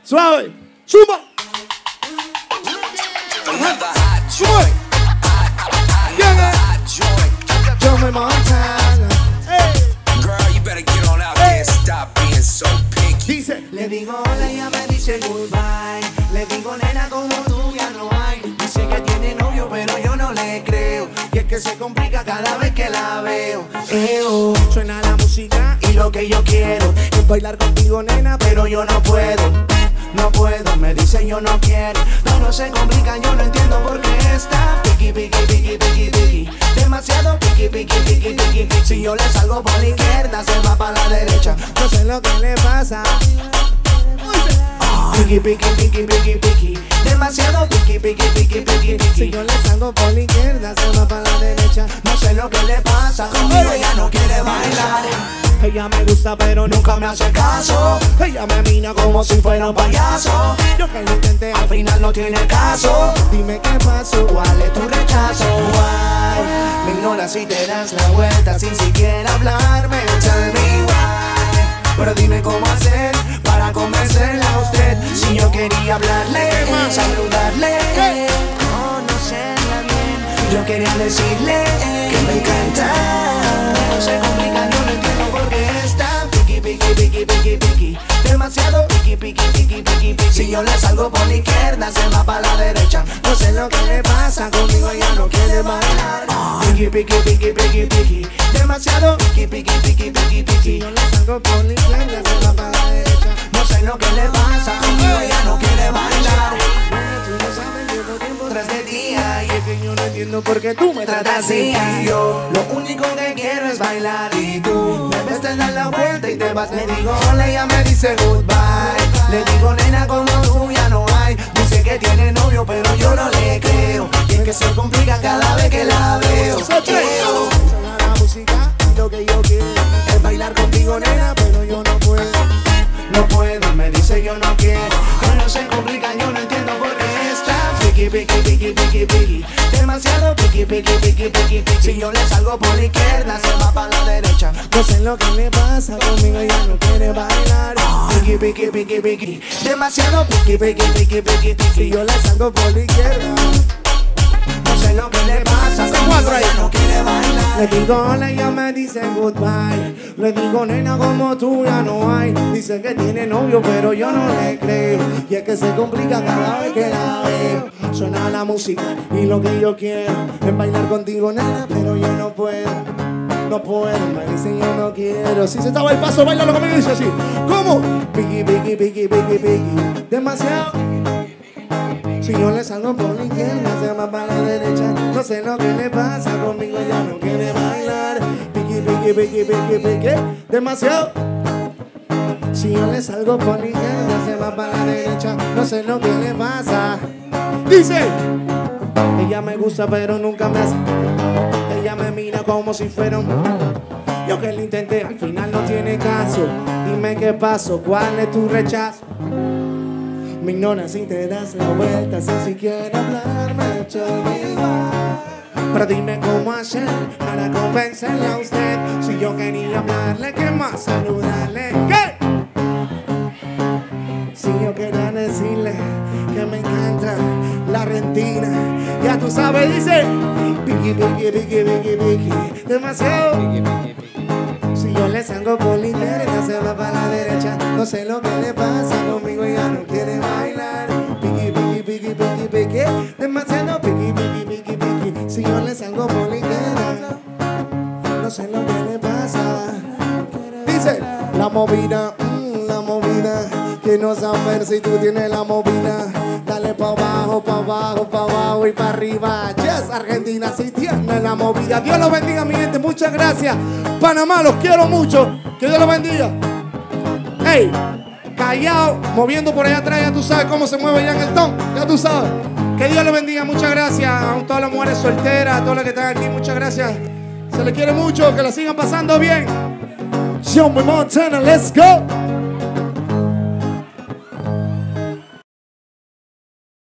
Suave. Suma. Sube. Joey Montana. Girl, you better get on out there and stop being so picky. Dice. Le digo hola y ella me dice goodbye. Le digo nena como tú ya no hay. Dice que tiene novio pero yo no le creo. Y es que se complica cada vez que la veo. Suena la música y lo que yo quiero es bailar contigo nena pero yo no puedo. No puedo, me dice yo no quiero. Pero se complica, yo no entiendo por qué está piqui, piqui, piqui, piqui, piqui. Demasiado piqui, piqui, piqui, piqui. Si yo le salgo por la izquierda, se va para la derecha. No sé lo que le pasa. Piqui, piqui, piqui, piqui, piqui. Demasiado piqui, piqui, piqui, piqui, piqui. Si yo le salgo por la izquierda, se va para la derecha. No sé lo que le pasa. Conmigo ella no quiere bailar. Ella me gusta pero nunca me hace caso. Ella me mira como si fuera un payaso. Yo que lo intenté al final no tiene caso. Dime qué pasó, cuál es tu rechazo. Why? Me ignoras y te das la vuelta sin siquiera hablarme. Tell me why. Pero dime cómo hacer para convencerla a usted. Si yo quería hablarle, saludarle, conocerla bien. Yo quería decirle que me encanta. No se complica, yo no entiendo por qué está piqui, piqui, piqui, piqui, piqui. Demasiado piqui, piqui, piqui, piqui, piqui. Si yo le salgo por la izquierda, se va para la derecha. No sé lo que le pasa, conmigo ella no quiere bailar. Piqui, piqui, piqui, piqui, piqui. Demasiado piqui, piqui, piqui, piqui, piqui. Si yo le salgo por la izquierda, se va para la derecha. No sé lo que le pasa, conmigo ella no quiere bailar. Tú no sabes, llevo tiempo tras de día. Y es que yo no entiendo por qué tú me tratas así. Yo lo único que quiero es bailar. Y tú me ves, te das la vuelta y te vas. Le digo hola y ella me dice goodbye. Le digo nena como tú ya no hay. Dice que tiene novio pero yo no le creo. Y es que se complica cada vez que la veo. Suena la música y lo que yo quiero es bailar contigo nena pero yo no puedo. No puedo, me dice yo no quiero. Pero se complica, yo no entiendo por qué está piqui, piqui, piqui, piqui, piqui. Demasiado piqui, piqui, piqui, piqui, piqui. Si yo le salgo por la izquierda, se va para la derecha. No sé lo que le pasa, conmigo ella no quiere bailar. Piqui, piqui, piqui, piqui. Demasiado piqui, piqui, piqui, piqui, piqui. Si yo le salgo por la izquierda, no sé lo que le pasa, conmigo ella no quiere bailar. Le digo hola y ella me dice goodbye. Le digo nena como tú ya no hay. Dice que tiene novio pero yo no le creo. Y es que se complica cada vez que la veo. Suena la música y lo que yo quiero es bailar contigo nena pero yo no puedo. No puedo, me dice yo no quiero. Si se estaba el paso, bailalo conmigo y dice así. ¿Cómo? Piqui, piqui, piqui, piqui, piqui. Demasiado. Si yo le salgo por la izquierda, se va para la derecha. No sé lo que le pasa, conmigo ella no quiere bailar. Piqui, piqui, piqui, piqui, piqui. Demasiado. Si yo le salgo por la izquierda, se va para la derecha. No sé lo que le pasa. Dice. Ella me gusta pero nunca me hace. Ella me mira como si fuera un... Yo que lo intenté, al final no tiene caso. Dime qué pasó, cuál es tu rechazo. Me ignoras y te das la vuelta sin siquiera hablarme. Pero dime cómo hacer para convencerla a usted. Si yo quería hablarle, ¿qué más? Saludarle. ¿Qué? Si yo quería decirle que me encanta la Argentina. Ya tú sabes, dice piqui, piqui, piqui, piqui, piqui. Demasiado. Si yo le salgo por la izquierda, se va para la derecha. No sé lo que le pasa, conmigo ella no quiere bailar. Piqui, piqui, piqui, piqui, piqui. Demasiado piqui, piqui, piqui, piqui. Si yo le salgo por la izquierda, no sé lo que le pasa. Dice, la movida, que no saber si tú tienes la movida. Dale pa' abajo, pa' abajo, pa' abajo y pa' arriba. Yes, Argentina, si tiene la movida. Dios los bendiga, mi gente, muchas gracias. Panamá, los quiero mucho. Que Dios los bendiga. Hey, Callao, moviendo por allá atrás, ya tú sabes cómo se mueve ya en el ton. Ya tú sabes. Que Dios los bendiga, muchas gracias. A todas las mujeres solteras, a todas las que están aquí, muchas gracias. Se les quiere mucho, que la sigan pasando bien. Joey Montana, let's go.